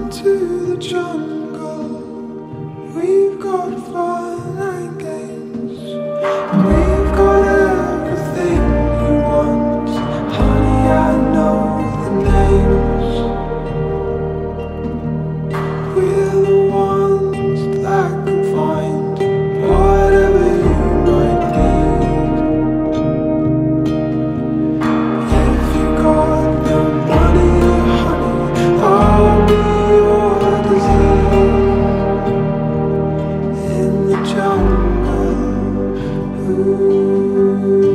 to the jungle. We've got fun and games. We've got everything you want. Honey, I know the names. We're the ones that can find whatever you might need. If you got no money, honey, I'll be your disease. In the jungle, ooh.